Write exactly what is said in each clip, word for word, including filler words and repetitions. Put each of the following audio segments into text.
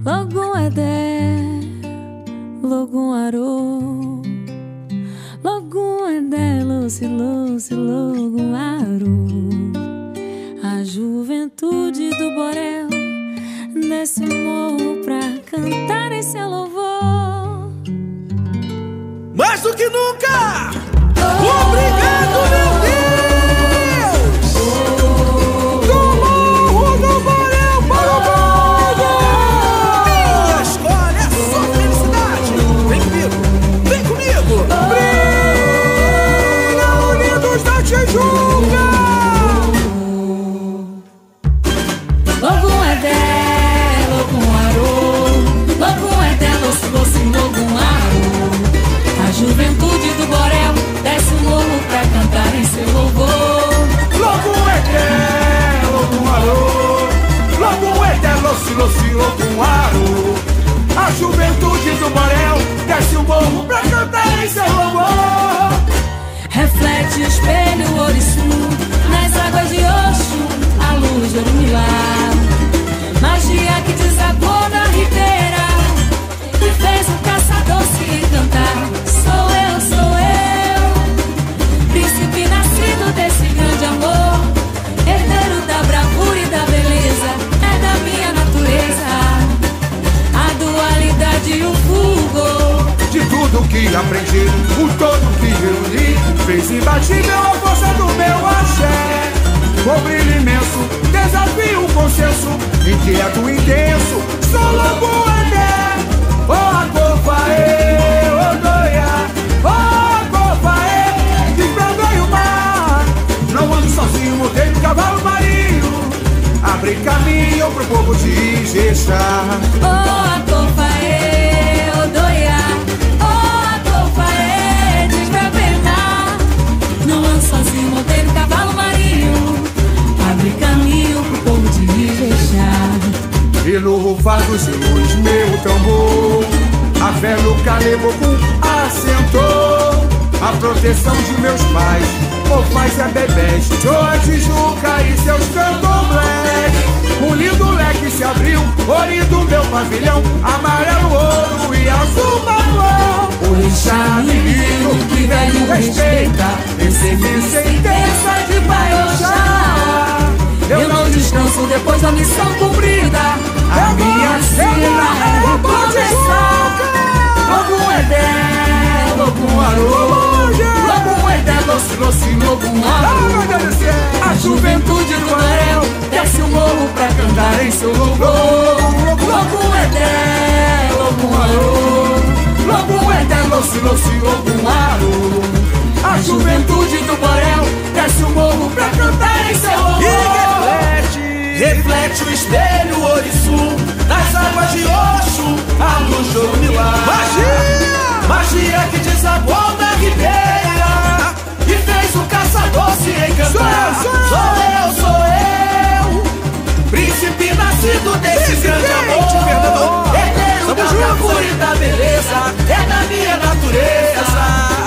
Logo Edé, logo Arô, logo Edé, Luci, Luci, logo Arô. A juventude do Borel desce o morro pra cantar em seu louvor. Mais do que nunca! Obrigado, meu Deus! Do morro do Borel para o mundo! Minha escolha é só felicidade! Vem comigo! Vem comigo! Brilha, Unidos da Tijuca! Logo Edé, logo Arô, logo Edé, Luci, Luci, logo Arô. A juventude do Borel desce o morro pra cantar em seu louvor. Logo Edé, logo Arô, logo Edé, Luci, Luci, logo Arô. A juventude do Borel desce o morro pra cantar em seu louvor. Reflete o espelho, o Oriçu, nas águas de Oxum, a luz de Orumilá. Magia que desagou na ribeira e fez o caçador se encantar. Sou eu, sou eu, príncipe nascido desse grande amor, herdeiro da bravura e da beleza, é da minha natureza. A dualidade e o fulgor de tudo que aprendi, o todo que reuni, fez imbatível a força do meu axé. Com brilho imenso, desafio o consenso, inquieto, intenso, sou logo Edé. Oh, Acofaê, Odoia, oh, Acofaê, desbravei o mar. Não ando sozinho, montei no cavalo marinho, abri caminho pro povo de Ijexá. Oh, Acofaê, Odoia, oh, Acofaê, desbravei o mar. Não ando sozinho, montei no cavalo marinho, abri caminho pro povo de Ijexá. E no rufar dos sinos meu tambor, a fé no Calebocum assentou. A proteção de meus pais, Ofaz é bebês, Joa Tijuca e seus candomblés. Um lindo leque se abriu, ori do meu pavilhão, amarelo, ouro e azul marrom. Orixá menino que velho respeita, recebi sentença de Baioxá. Eu não descanso depois da missão cumprida, a minha sina é proteção. Logo Edé, logo Arô, logo Edé, Luci, Luci, logo Arô. A juventude do Borel desce o morro pra cantar em seu louvor. Logo Edé, logo Arô, logo Edé, Luci, Luci, logo Arô. A juventude do Borel desce o morro pra cantar em seu louvor. Reflete o espelho, o Oriçu, nas águas de Oxum, a luz de Orumilá. Magia! Magia que desagou na ribeira e fez o caçador se encantar. Sou eu, sou eu, sou eu, príncipe nascido desse grande amor, herdeiro da bravura e da beleza, é da minha natureza.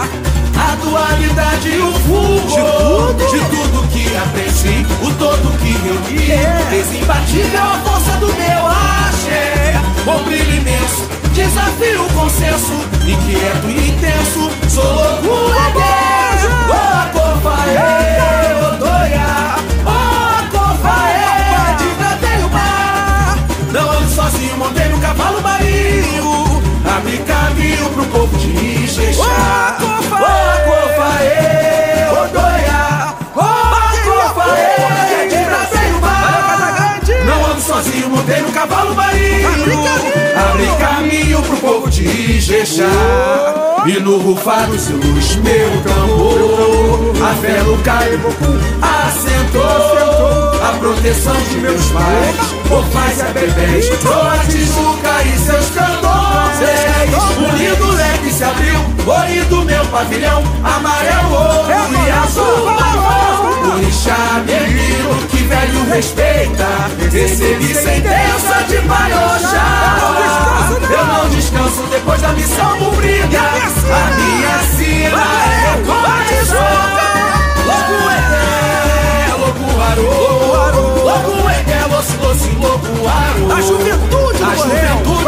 A dualidade e o fulgor de tudo que aprendi, o todo que reuni, fez imbatível a força do meu axé. Com brilho imenso, desafio o consenso, inquieto e intenso, sou louco Edé. Oh, Acofaê, Odoia, oh, Acofaê, desbravei o mar. Não ando sozinho, montei no cavalo marinho, abri caminho pro povo de Ijexá. Oh, Acofaê, Odoia, oh, Acofaê, desbravei o mar. Não ando sozinho, montei no cavalo marinho, abri caminho pro povo de Ijexá. E no rufar dos sinos meu tambor, a fé no Calebocum assentou. A proteção de meus pais, Ofaz é bebês, Joa Tijuca e seus candomblés. Um lindo leque se abriu, ori do meu pavilhão, amarelo, ouro e azul marrom. Orixá menino que velho respeita, recebi sentença de Baioxá. Eu não descanso depois da missão cumprida, a minha sina é proteção. Logo Edé, logo Arô, logo Edé, Luci, Luci, logo Arô. A juventude, a juventude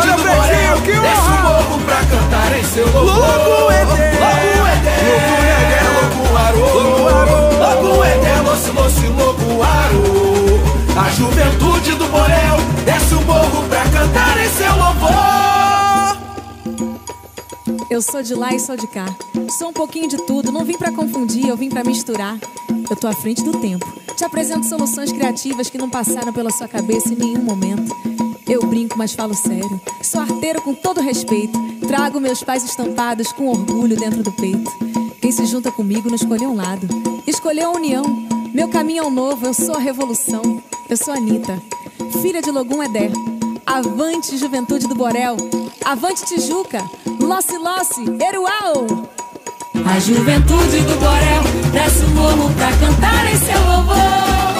novo aro. A juventude do Borel desce o morro pra cantar em seu louvor. Eu sou de lá e sou de cá, sou um pouquinho de tudo, não vim pra confundir, eu vim pra misturar. Eu tô à frente do tempo, te apresento soluções criativas que não passaram pela sua cabeça em nenhum momento. Eu brinco, mas falo sério, sou arteiro com todo respeito, trago meus pais estampados com orgulho dentro do peito. Quem se junta comigo não escolheu um lado, escolheu a união. Meu caminho é um novo, eu sou a revolução. Eu sou a Anitta, filha de Logum Edé. Avante, juventude do Borel. Avante, Tijuca. Lossi, Lossi, Eruau. A juventude do Borel desce o morro pra cantar em seu louvor.